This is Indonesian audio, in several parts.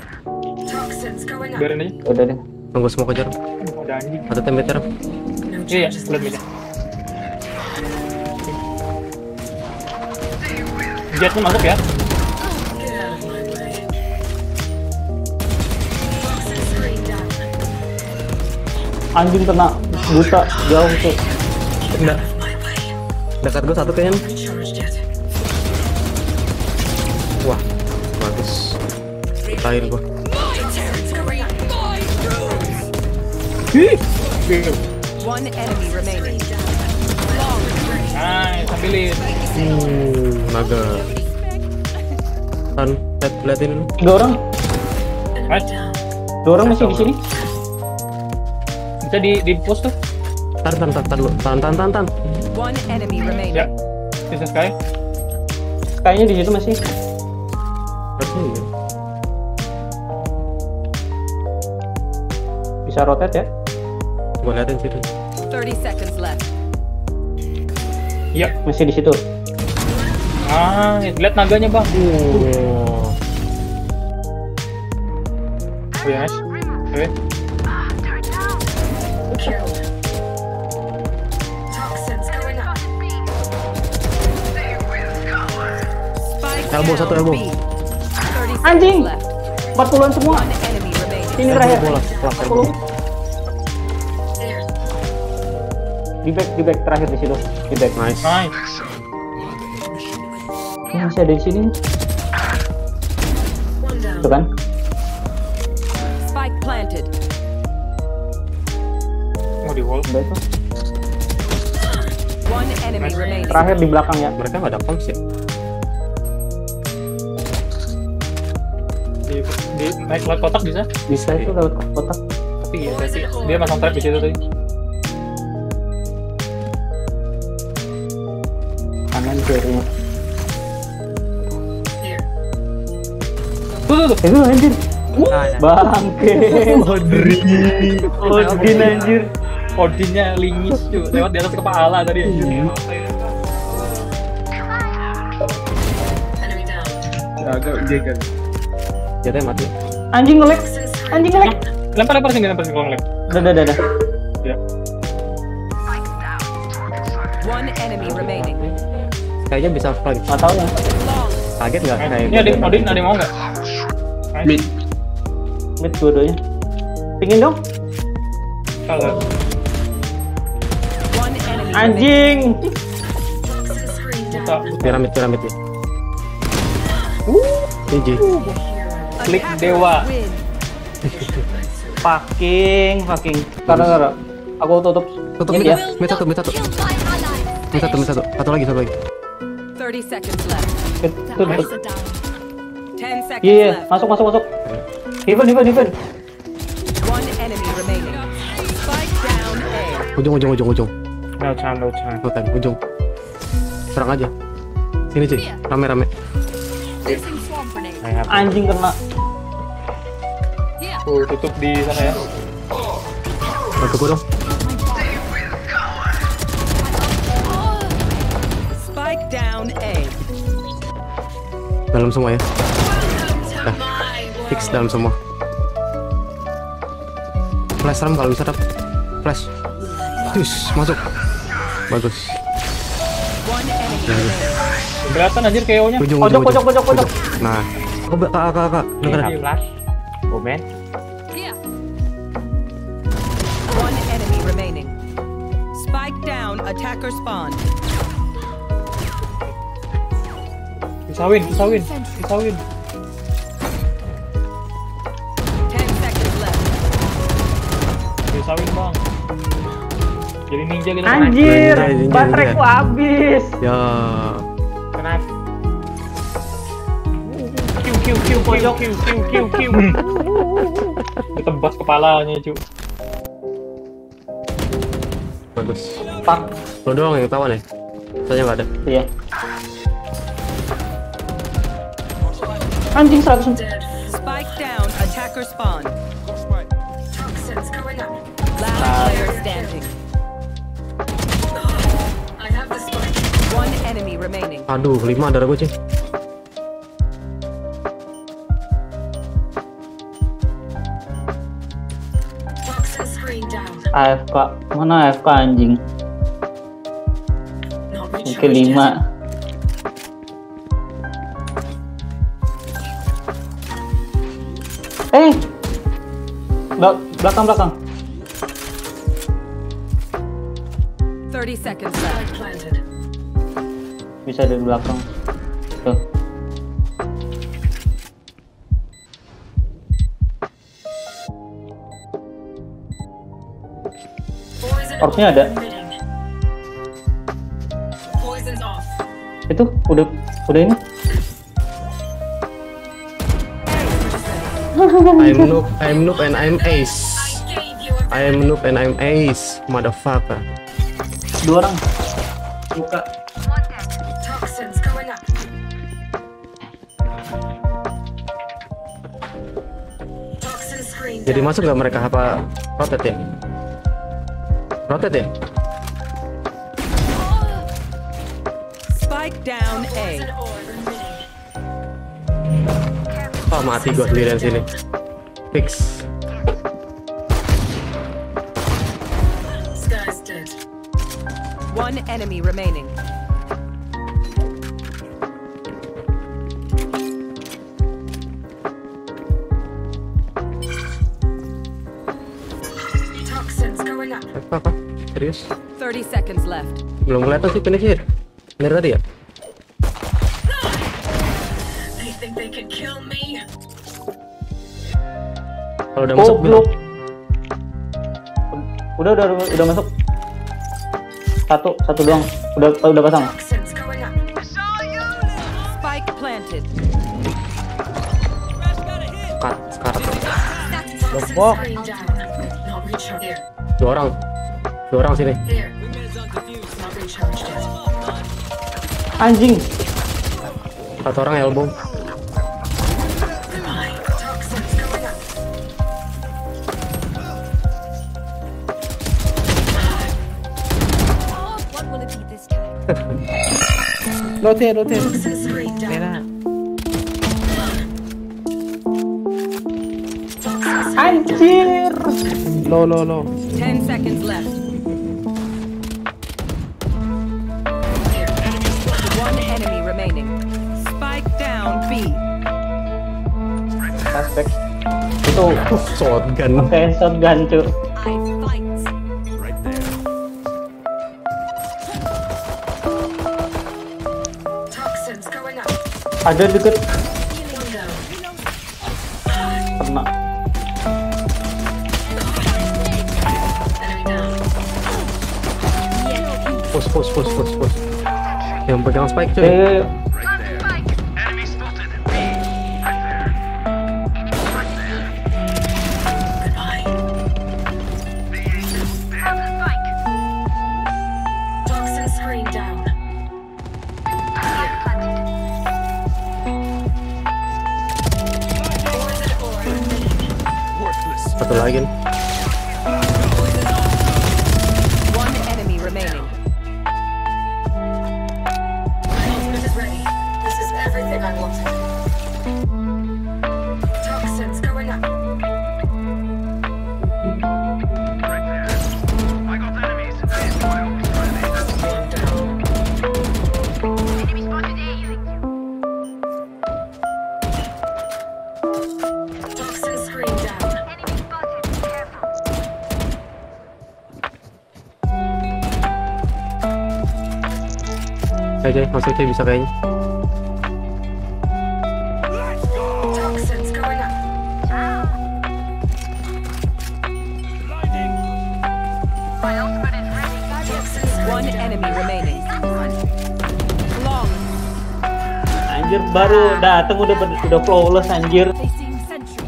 Biarin aja. Udah deh. Tunggu semua kejar. Ada anjing. Atau tembeter. Iya, lihat aja. Jetnya masuk ya. Anjing kena buta jauh tuh. Enggak. Dekat gua satu kayaknya. Wah, bagus. Kain gua. One enemy remaining. Nice, ambilin. Naga. Liatin dulu. 3 orang. Nice. 2 orang masih di sini. Bisa di post tuh. Tahan dulu. Tahan. One enemy remaining. Ya. Bisa Sky. Kayaknya di situ masih. Harusnya iya. Bisa rotate ya. Gua liatin situ. 30 seconds left. Iya. Masih di situ. Lihat naganya, Bang. Oh. Iya, nice. Oke. Elbow, satu elbow. Anjing. 40-an semua. One enemy remaining. Ini terakhir. Bola. 40. Di back terakhir di situ. Di back. Nice. Nice. Ini masih ada di sini. Tuh kan? Spike planted. Mau di wall. Udah itu. One enemy remaining. Terakhir di belakang ya. Mereka nggak ada pumps ya? Di naik lewat kotak bisa. Bisa itu lewat kotak. Tapi ya berarti dia masang trap di situ tadi. Kanan kiri. Tuh. Itu anjir. Bangke. Odin anjir. Odinnya lingis cuy, lewat di atas kepala tadi anjir. Agak jaga. Jatuhnya mati. Anjing nge-lag. Lempar sini kalau ngelem. Udah. Ya. One enemy remaining. Kayaknya bisa flank. Enggak tahu ya. Kaget nggak? Kayak Ini Odin ada yang mau nggak? Mid dua-duanya. Pingin dong. Kalau One enemy remaining. Anjing. kita piramid ya. GG. klik dewa. Win. Fucking. Karena aku tutup. Tutup Mid mid ya. ya. Mid satu. Satu lagi. 30 seconds left. Tutup. 10 seconds Iya, left. masuk. Even. One enemy remaining. Spike down A. Ujung. No time. Hutan, ujung. Serang aja. Sini cuy. Rame. Anjing kena. Tutup di sana ya. Bantu gua dong. Spike down A. Dalam semua ya. Dah. Fix dalam semua. Flash ram kalau bisa, flash. Masuk. Bagus. One enemy remaining. Kelihatan anjir KO-nya. Ujung. Pojok. Nah. Kak. Dengar. Flash. Omen. One enemy remaining. Spike down. Attacker spawn. Pisauin. 10 seconds left. Pisauin bang. Jadi ninja gitu. Anjir, Ninja. bateraiku habis. Ya. Kenapa? Q. Ditebas kepalanya cu. Bagus. Pak. Lo doang yang tawan ya? Saya nggak ada. Iya. Anjing 100. Spike down. Attacker spawn. Last player standing. One enemy remaining. Aduh, 5 darah gue cuy. screen down. AFK. Mana AFK anjing? Not Oke recharged 5. yet. Belakang. 30 seconds left. Spike planted. Bisa dari belakang. Tuh. Poison Orbnya ada. emitting. Poison's off. Itu udah ini. I'm noob and I'm ace. I gave you a I am noob and I'm ace, motherfucker. 2 orang. Buka. toxins going up. Toxin screen Jadi down. masuk nggak mereka apa rotate ya? Rotate ya? Spike down A. Poison orb emitting. Oh mati gue sendirian sini. Fix. Sky's dead. One enemy remaining. Toxins going up. Apa? Serius? 30 seconds left. Belum kelihatan sih finisher. Bener tadi ya? They think they can kill me. Kalau udah masuk bilang. Udah masuk. Satu doang. Udah pasang. Toxins going up. Spike planted. Sekarang Toxin Fuck. screen down. Not recharged. Here. dua orang sini. Here. Not recharged yet. Anjing. Satu orang elbow. Goodbye. Toxins going up. What will it be this time? Rotate. Toxin screen down. Anjir. Low. 10 seconds left. One enemy remaining. Spike down B. Aspek. Itu Shotgun. pakai shotgun cuy. I fight. Toxins going up. Ada deket. Window. Kena. Enemy down. Push. Yang pegang spike cuy. Eh, Goodbye. Toxin screen down. Poison orb emitting. Satu lagi nih. One enemy remaining. My ultimate is ready. This is everything I wanted. Toxins going up. One down. Toxin screen down. Ayo masuk cuy bisa kayaknya. Toxins going up. Toxins One enemy remaining. Long. anjir baru dateng udah flawless anjir. Facing sentry.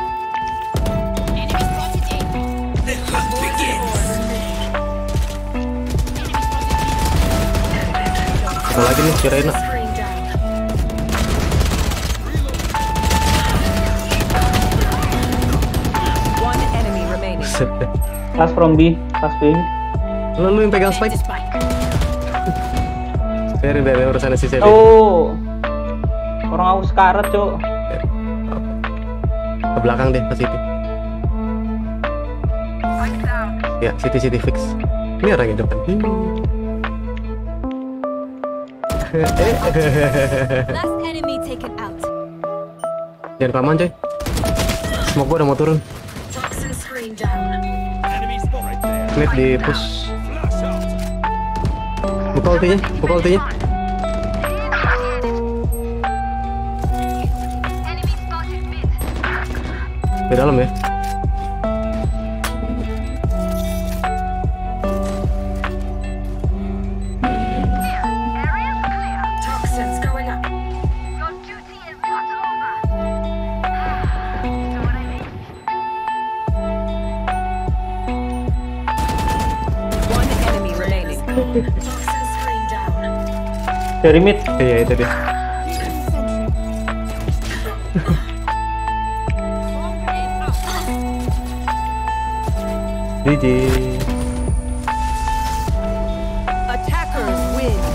Satu lagi nih kirain. screen down. One enemy remaining. Pass from B. Lu yang pegang spike. Biarin urusannya si Sally. Oh. Orang aku sekarat, Cok. Ke belakang deh ke situ. Ya, City fix. Ini orang yang depan. Last enemy taken out. Jangan kelamaan coy. Smoke gua udah mau turun. Toxin screen down. Net di push. Buka ultinya. Di dalam ya. Toxins going up. One enemy remaining. Toxin screen down. Dari mid. Iya itu dia. GG. Attackers win.